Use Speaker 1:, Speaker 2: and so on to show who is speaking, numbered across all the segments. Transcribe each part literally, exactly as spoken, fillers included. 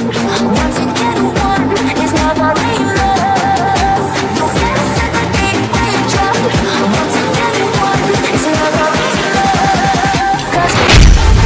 Speaker 1: One together, one is not my real love. You can't set the beat when you drop. One together, one is not my real love. 'Cause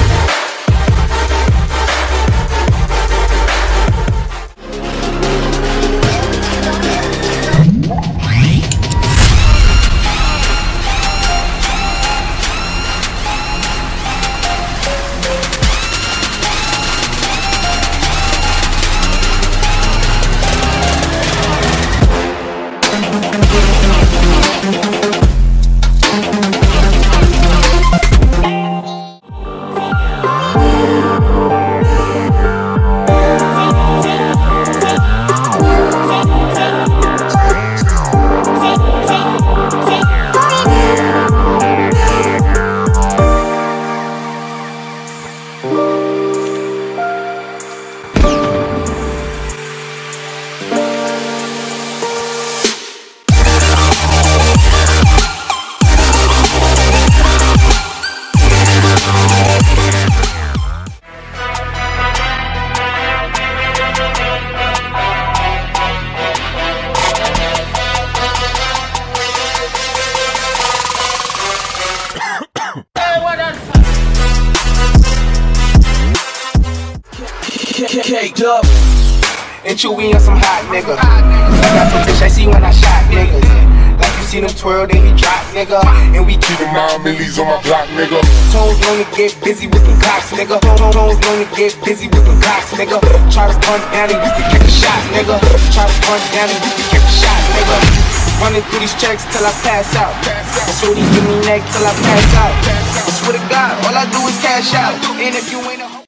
Speaker 2: caked up and chewy on some hot nigga. Got some bitch I see when I shot niggas. Like you see them twirl, then we drop nigga. And we keep them nine millies on my block nigga. Tones known to get busy with the cops nigga. Tones known to get busy with the cops nigga. Try to punch down and you can get the shot nigga. Try to punch down and you can get the shot nigga. Running through these checks till I pass out. So these give me neck till I pass out. I swear to God, all I do is cash out. And if you ain't a